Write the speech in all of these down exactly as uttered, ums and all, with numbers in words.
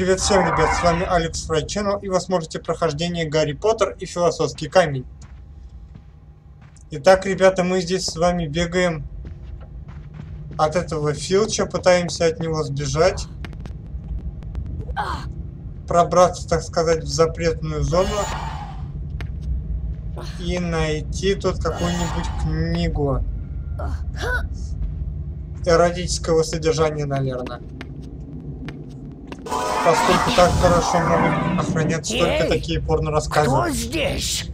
Привет всем, ребят, с вами Алекс Фрай Channel, и вы смотрите прохождение Гарри Поттер и Философский камень. Итак, ребята, мы здесь с вами бегаем от этого Филча, пытаемся от него сбежать, пробраться, так сказать, в запретную зону и найти тут какую-нибудь книгу эротического содержания, наверное. Поскольку так хорошо могут охраняться только Эй, такие порно-рассказы. Кто здесь?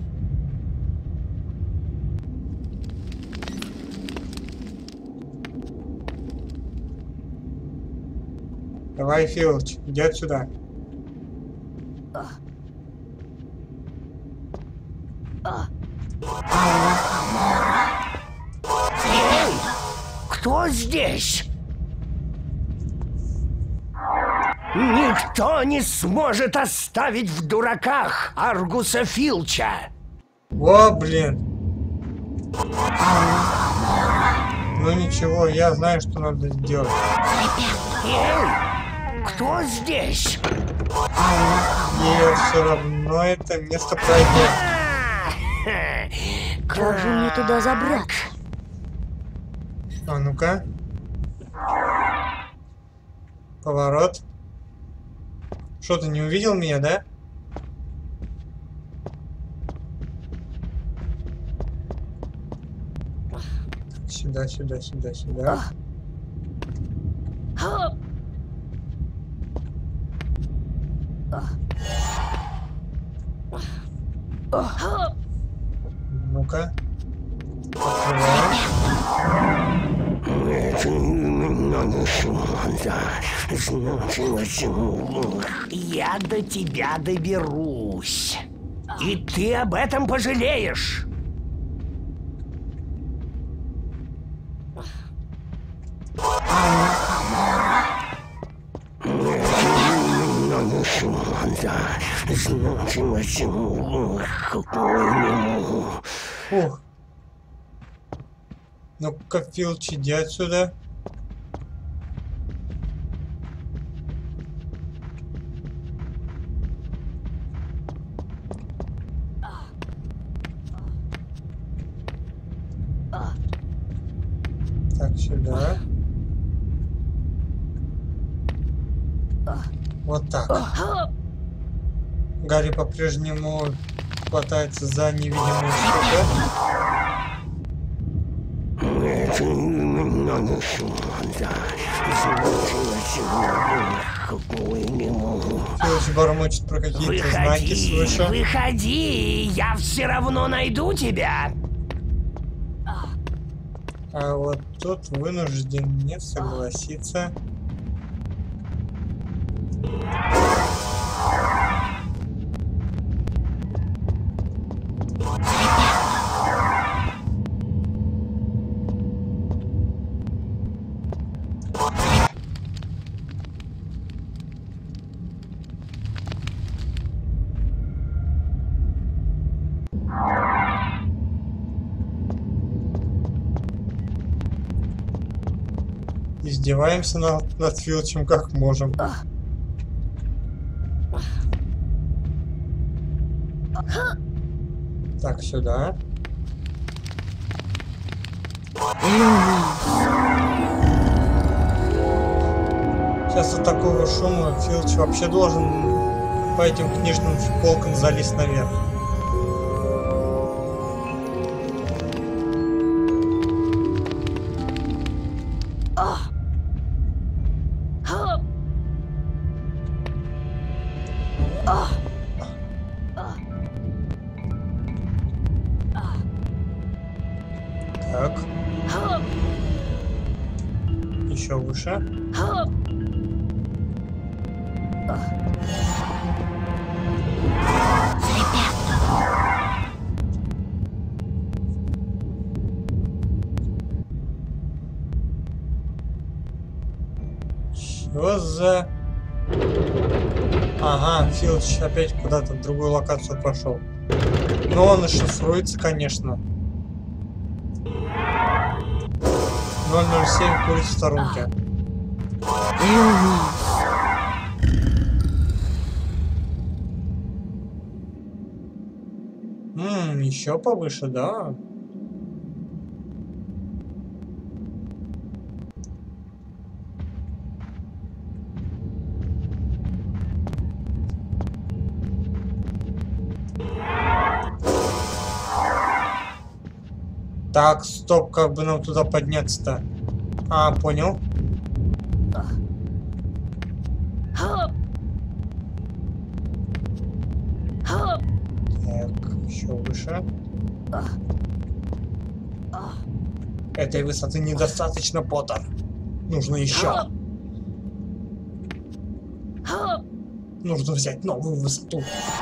Давай, Филч, иди отсюда. Эй, кто здесь? Никто не сможет оставить в дураках Аргуса Филча. О, блин. Ну ничего, я знаю, что надо сделать. Эй, кто здесь? И все равно это место пройдет. Как же мне туда забраться? А ну-ка. Поворот. Что, ты не увидел меня, да? Сюда, сюда, сюда, сюда. Ну-ка. Я до тебя доберусь. И ты об этом пожалеешь. Фух. Ну-ка, Филч, иди отсюда. Так, сюда. Вот так. Гарри по-прежнему хватается за невидимую штуку. Филч бормочет про какие-то знаки свыше. Выходи, я все равно найду тебя. А вот тут вынужден не согласиться. Издеваемся над, над Филчем как можем. Так, сюда. Сейчас от такого шума Филч вообще должен по этим книжным полкам залезть наверх. Так. Еще выше. Что за... Ага, Филч опять куда-то в другую локацию пошел. Но он и шифруется, конечно. ноль ноль семь курит в сторонке. Ммм, еще повыше, да? Так, стоп, как бы нам туда подняться-то? А, понял. Так, еще выше. Этой высоты недостаточно, Поттер. Нужно еще. Нужно взять новую высоту.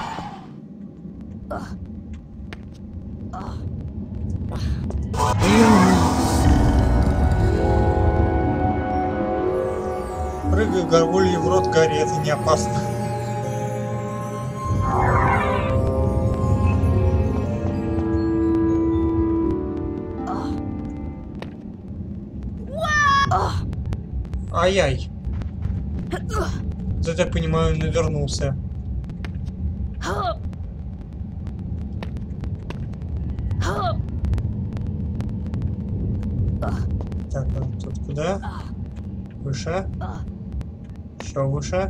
Прыгай горгульи в рот Гарри, это не опасно. Ай-яй. Я так понимаю, навернулся. Так, а тут куда? Выше. Еще выше.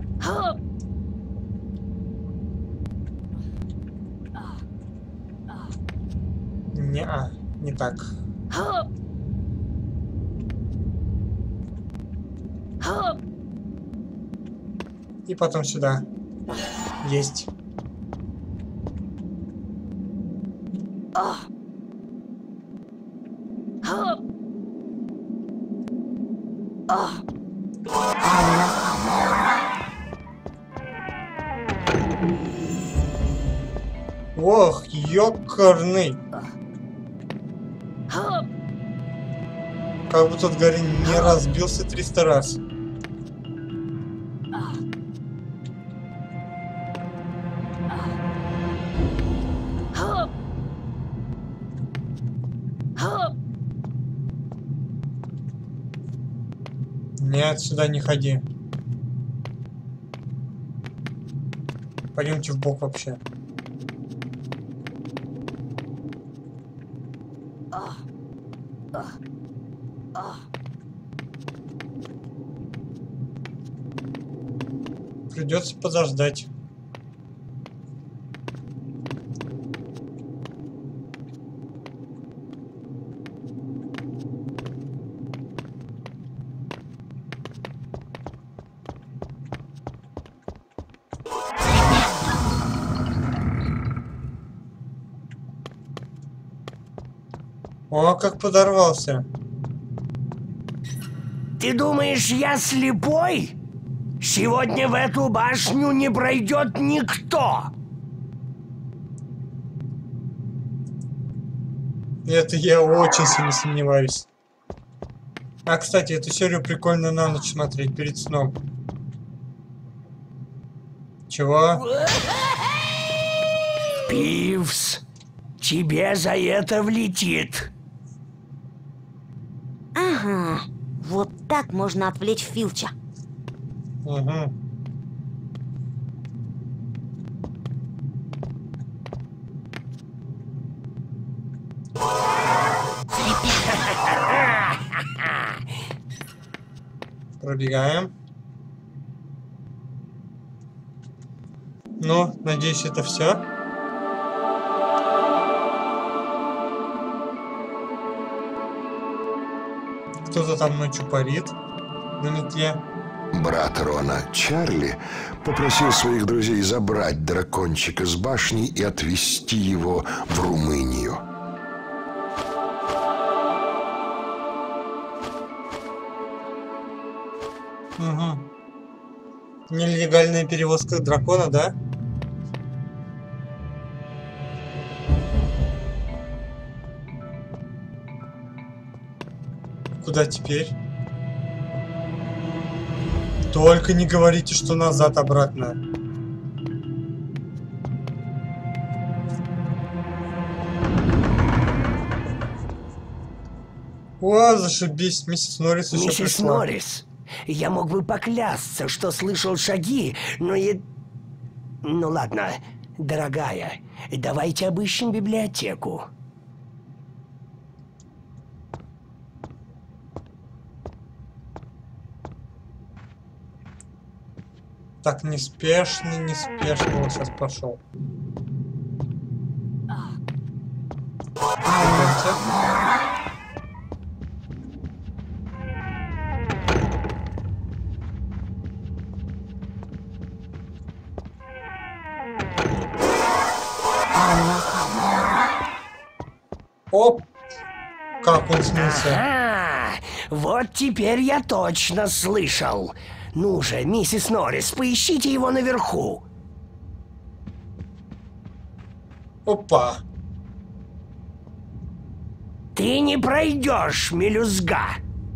Не, а, не так. И потом сюда. Есть. Ох, ёкарный. Как бы тот Гарри не разбился триста раз. Нет, сюда не ходи. Пойдемте в бок вообще. Придется подождать. О, как подорвался. Ты думаешь, я слепой? Сегодня в эту башню не пройдет никто. Это я очень сильно сомневаюсь. А, кстати, эту серию прикольно на ночь смотреть перед сном. Чего? Пивз, тебе за это влетит. Ага, вот так можно отвлечь Филча. Угу. Пробегаем. Ну, надеюсь, это все. Кто-то там ночью парит на метле. Брат Рона, Чарли, попросил своих друзей забрать дракончика с башни и отвезти его в Румынию. Угу. Нелегальная перевозка дракона, да? Куда теперь? Только не говорите, что назад обратно. О, зашибись, миссис Норрис еще Миссис пришла. Норрис, я мог бы поклясться, что слышал шаги, но я... Ну ладно, дорогая, давайте обыщем библиотеку. Так, неспешно, неспешно. Вот сейчас пошел. Оп! Как он смылся? Ага, вот теперь я точно слышал. Ну же, миссис Норрис, поищите его наверху. Опа! Ты не пройдешь, мелюзга.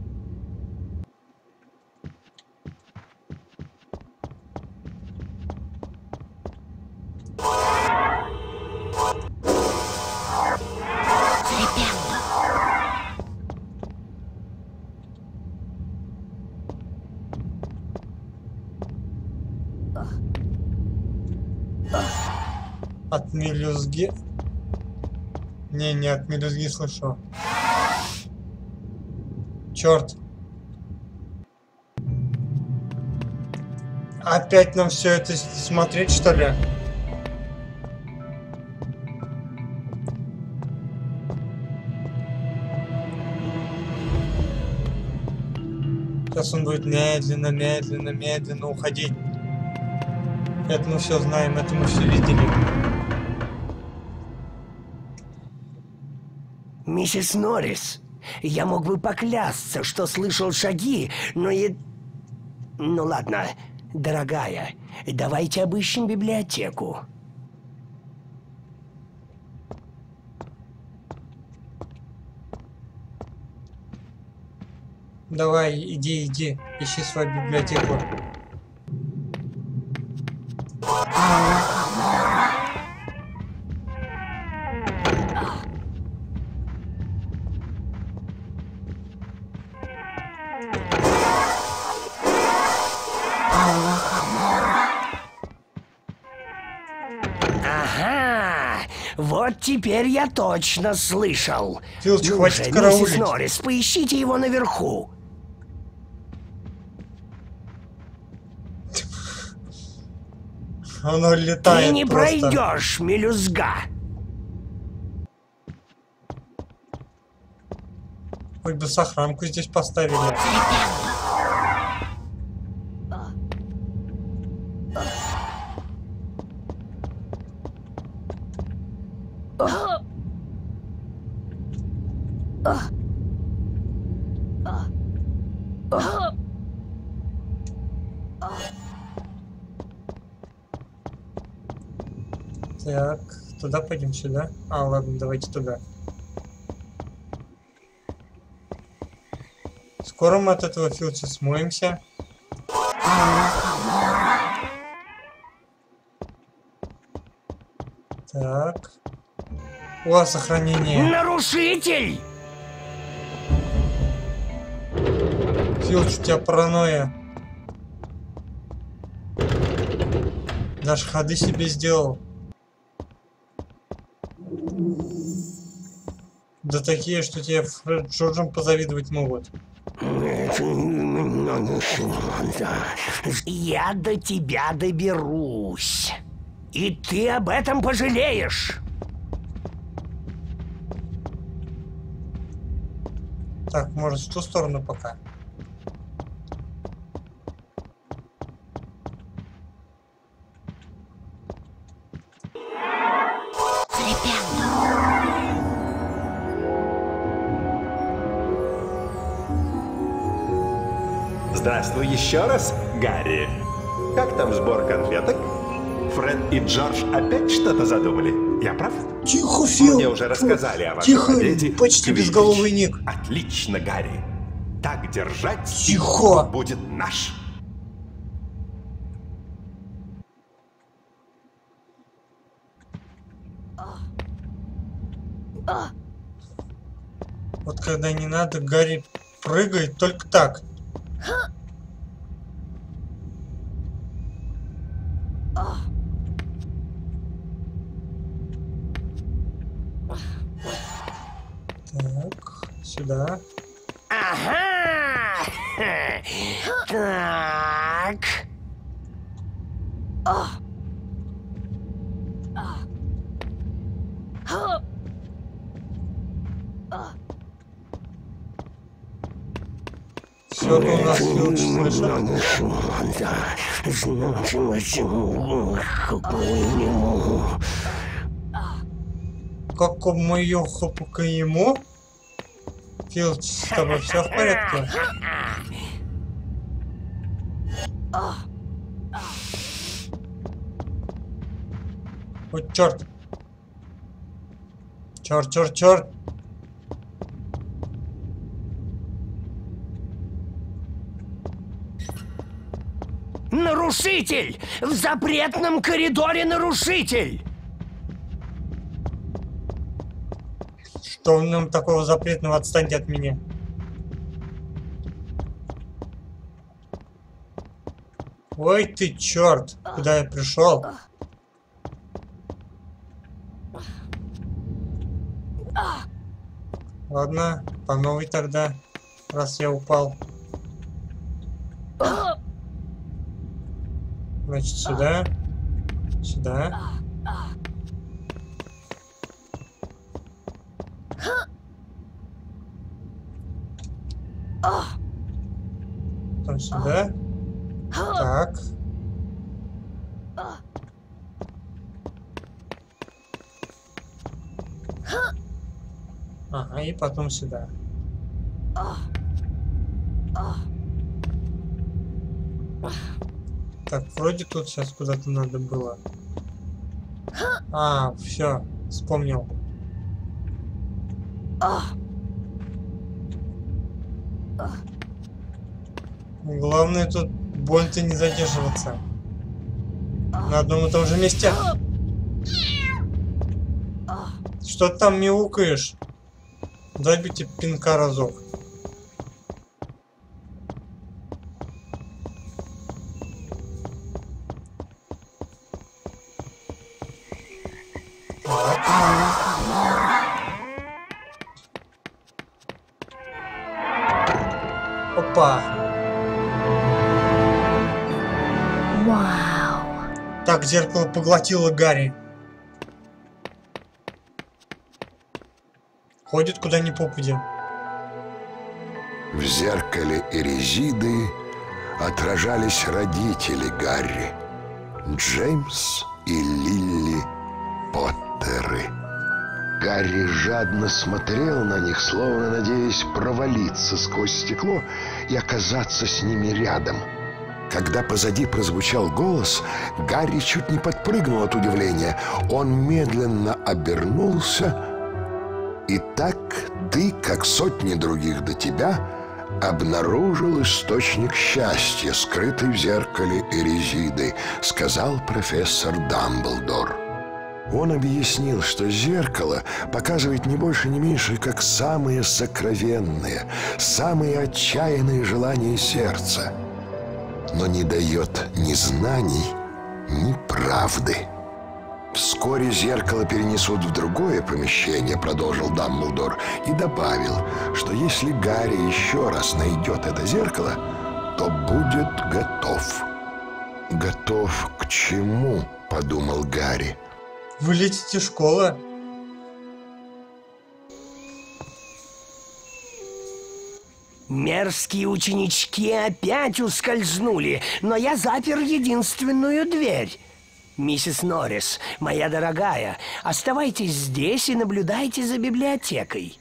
От мелюзги? Не, не от мелюзги слышу. Черт. Опять нам все это смотреть, что ли? Сейчас он будет медленно, медленно, медленно уходить. Это мы все знаем, это мы все видели. Миссис Норрис, я мог бы поклясться, что слышал шаги, но и... Ну ладно, дорогая, давайте обыщем библиотеку. Давай, иди, иди, ищи свою библиотеку. Ага, вот теперь я точно слышал. Филч, Ну хватит же, караулить. миссис Норрис, поищите его наверху. Оно летает Ты не просто. пройдешь, мелюзга. Хоть бы сохранку здесь поставили. Так, туда пойдем, сюда. А, ладно, давайте туда. Скоро мы от этого Филча смоемся. Так. О, сохранение. Нарушитель! Филч, у тебя паранойя. Даже ходы себе сделал. Да такие, что тебе Фред Джорджем позавидовать могут. Я до тебя доберусь. И ты об этом пожалеешь. Так, может, в ту сторону пока. Здравствуй еще раз, Гарри. Как там сбор конфеток? Фред и Джордж опять что-то задумали? Я прав? Тихо, Фил! Мне уже рассказали о вашем Тихо, победе. почти Квиддич. безголовый Ник. Отлично, Гарри. Так держать. Тихо! Будет наш. Вот когда не надо, Гарри прыгает только так. Так, сюда. Ага! Так. Все, у нас Филч слышит. Какому ёху к ему? Филч, с тобой все в порядке? Ой, черт! Черт, черт, черт! Нарушитель! В запретном коридоре нарушитель! Что в нем такого запретного? Отстаньте от меня. Ой ты, черт! Куда я пришел? Ладно, по новой тогда, раз я упал. Значит, сюда. Сюда. Потом сюда. Так. Ага, и потом сюда. Так, вроде тут сейчас куда-то надо было. А, все, вспомнил. Главное тут больно-то не задерживаться. На одном и том же месте. Что ты там мяукаешь? Дай бы тебе пинка разок. Опа. Вау. Так, зеркало поглотило Гарри. Ходит куда ни попадя. В зеркале Эрезиды отражались родители Гарри, Джеймс и Лилли Поттеры. Гарри жадно смотрел на них, словно надеясь провалиться сквозь стекло и оказаться с ними рядом. Когда позади прозвучал голос, Гарри чуть не подпрыгнул от удивления. Он медленно обернулся, и так ты, как сотни других до тебя, обнаружил источник счастья, скрытый в зеркале Эрезиды, сказал профессор Дамблдор. Он объяснил, что зеркало показывает не больше, не меньше, как самые сокровенные, самые отчаянные желания сердца, но не дает ни знаний, ни правды. «Вскоре зеркало перенесут в другое помещение», — продолжил Дамблдор, и добавил, что если Гарри еще раз найдет это зеркало, то будет готов. «Готов к чему?» — подумал Гарри. Вылететь из школы. Мерзкие ученички опять ускользнули, но я запер единственную дверь. Миссис Норрис, моя дорогая, оставайтесь здесь и наблюдайте за библиотекой.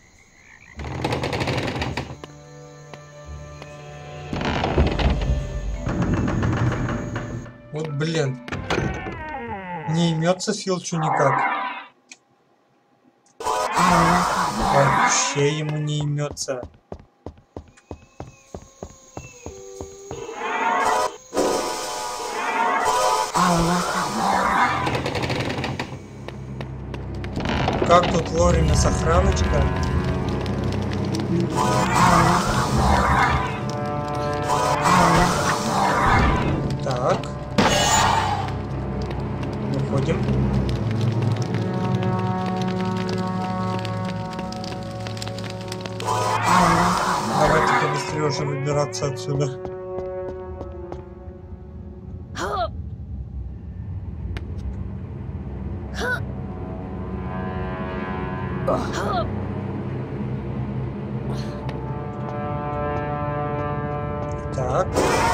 Вот блин. Не имется Филчу никак. Вообще ему не имется. Как тут Лорина сохраночка? Так. Выходим. уже выбираться отсюда. Так.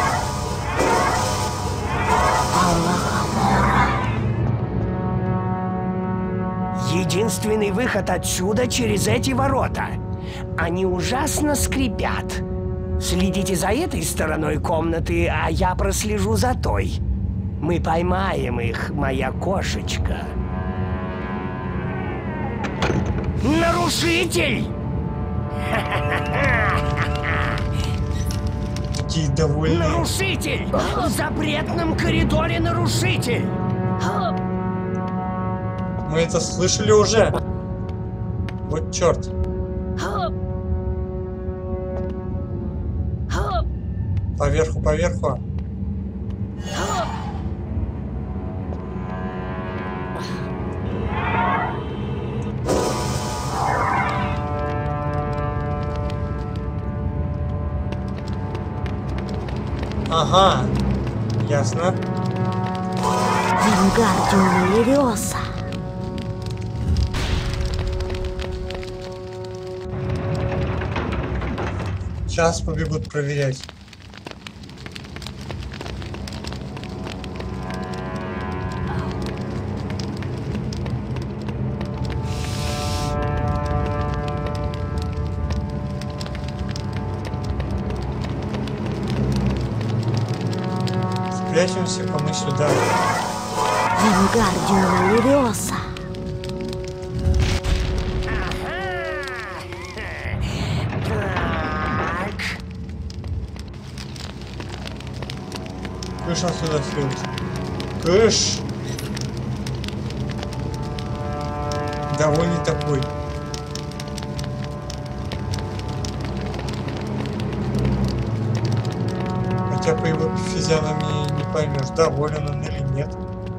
Единственный выход отсюда через эти ворота. Они ужасно скрипят. Следите за этой стороной комнаты, а я прослежу за той. Мы поймаем их, моя кошечка. Нарушитель! Такие довольные. Нарушитель! В запретном коридоре нарушитель! Мы это слышали уже. Вот черт. Поверху, поверху. Ага, ясно. Вингардиум Левиоса. Сейчас побегут проверять. Спрячемся-ка мы сюда. Вингардиум Левиоса. Кыш отсюда, Филд. Кыш! Довольный такой. Хотя по его физиономии не поймешь, доволен он или нет.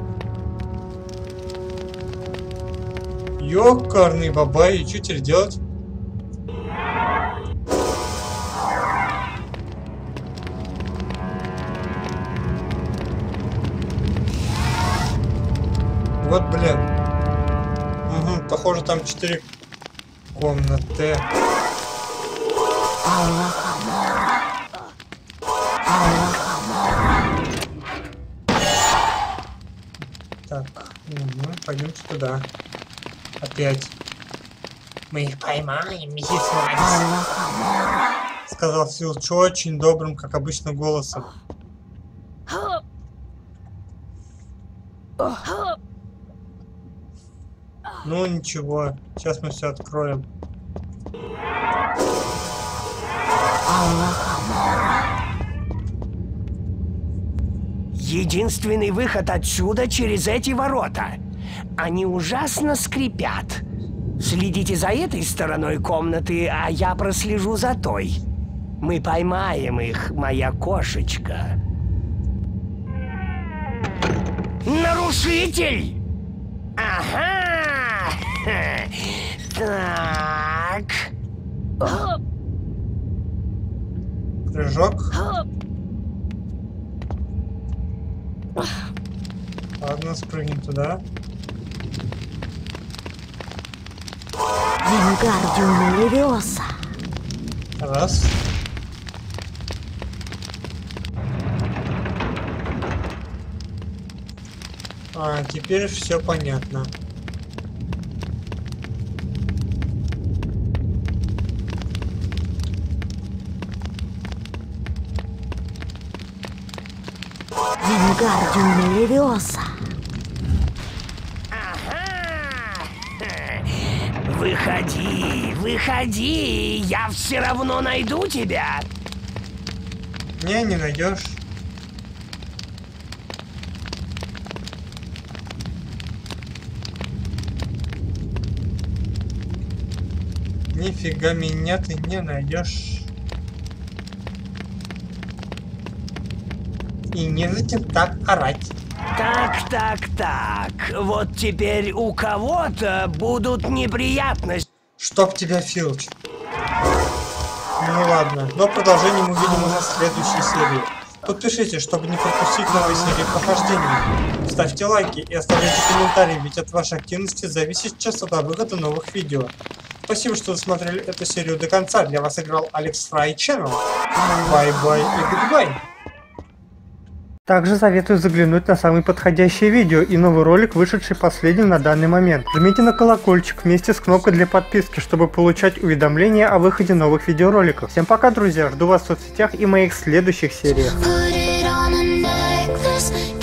Ёкарный бабай, и что теперь делать? Вот, блин. Угу, похоже, там четыре комнаты. Так, угу, пойдемте туда. Опять. Мы их поймаем, миссис Норрис. Сказал Филч очень добрым, как обычно, голосом. Ну ничего, сейчас мы все откроем. Единственный выход отсюда через эти ворота. Они ужасно скрипят. Следите за этой стороной комнаты, а я прослежу за той. Мы поймаем их, моя кошечка. Нарушитель! Ага! Так. Прыжок. Ладно, спрыгнем туда. Вингардиум Левиоса. Раз. А, теперь все понятно. Вингардиум Левиоса. Выходи, выходи, я все равно найду тебя. Не, не найдешь. Нифига меня ты не найдешь. И незачем так орать. Так, так, так. Вот теперь у кого-то будут неприятности. Чтоб тебя, Филч. Ну ладно, но продолжение мы увидим уже в следующей серии. Подпишитесь, чтобы не пропустить новые серии прохождения. Ставьте лайки и оставляйте комментарии, ведь от вашей активности зависит частота выхода новых видео. Спасибо, что досмотрели эту серию до конца. Для вас играл Алекс Фрай Channel. Бай-бай и гудбай. Также советую заглянуть на самые подходящие видео и новый ролик, вышедший последним на данный момент. Жмите на колокольчик вместе с кнопкой для подписки, чтобы получать уведомления о выходе новых видеороликов. Всем пока, друзья, жду вас в соцсетях и моих следующих сериях.